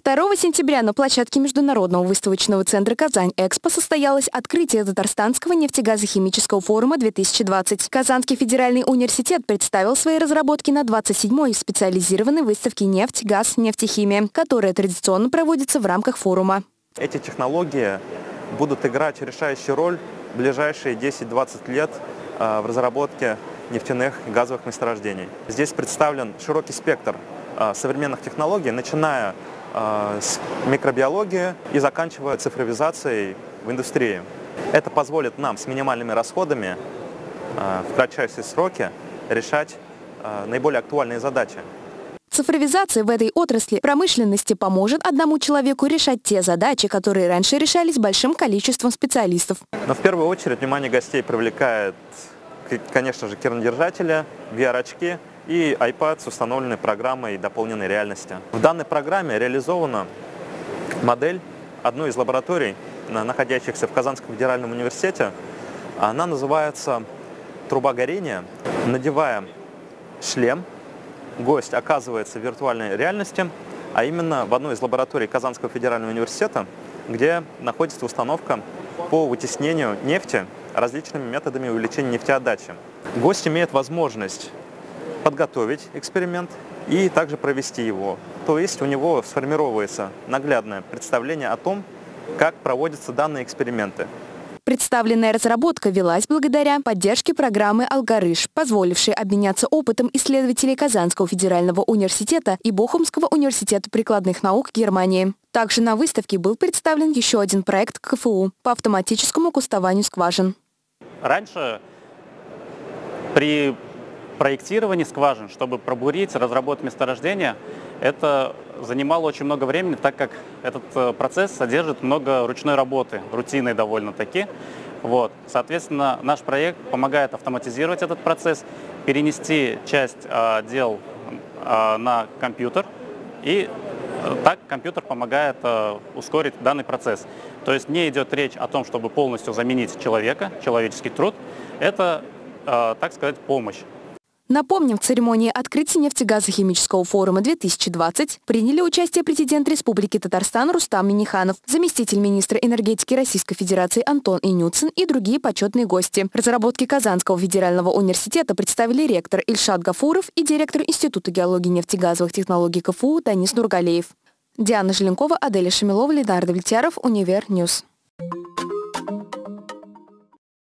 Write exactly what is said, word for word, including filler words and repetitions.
второго сентября на площадке Международного выставочного центра «Казань-Экспо» состоялось открытие Татарстанского нефтегазохимического форума две тысячи двадцать. Казанский федеральный университет представил свои разработки на двадцать седьмой специализированной выставке «Нефть, газ, нефтехимия», которая традиционно проводится в рамках форума. Эти технологии будут играть решающую роль в ближайшие десять-двадцать лет в разработке нефтяных и газовых месторождений. Здесь представлен широкий спектр современных технологий, начиная с микробиологии и заканчивая цифровизацией в индустрии. Это позволит нам с минимальными расходами в кратчайшие сроки решать наиболее актуальные задачи. Цифровизация в этой отрасли промышленности поможет одному человеку решать те задачи, которые раньше решались большим количеством специалистов. Но в первую очередь внимание гостей привлекает, конечно же, кернодержатели, ви ар-очки и iPad с установленной программой дополненной реальности. В данной программе реализована модель одной из лабораторий, находящихся в Казанском федеральном университете. Она называется «Труба горения». Надевая шлем, гость оказывается в виртуальной реальности, а именно в одной из лабораторий Казанского федерального университета, где находится установка по вытеснению нефти различными методами увеличения нефтеотдачи. Гость имеет возможность подготовить эксперимент и также провести его. То есть у него сформировывается наглядное представление о том, как проводятся данные эксперименты. Представленная разработка велась благодаря поддержке программы «Алгарыш», позволившей обменяться опытом исследователей Казанского федерального университета и Бохумского университета прикладных наук Германии. Также на выставке был представлен еще один проект ка эф у по автоматическому кустованию скважин. Раньше при проектировании скважин, чтобы пробурить, разработать месторождение, это занимало очень много времени, так как этот процесс содержит много ручной работы, рутинной довольно-таки. Вот. Соответственно, наш проект помогает автоматизировать этот процесс, перенести часть э, дел э, на компьютер, и э, так компьютер помогает э, ускорить данный процесс. То есть не идет речь о том, чтобы полностью заменить человека, человеческий труд. Это, э, так сказать, помощь. Напомним, в церемонии открытия нефтегазохимического форума две тысячи двадцать приняли участие президент Республики Татарстан Рустам Минниханов, заместитель министра энергетики Российской Федерации Антон Инюцин и другие почетные гости. Разработки Казанского федерального университета представили ректор Ильшат Гафуров и директор Института геологии и нефтегазовых технологий ка эф у Данис Нургалеев. Диана Желенкова, Аделя Шамилова, Ленардо Влетьяров, Универньюз.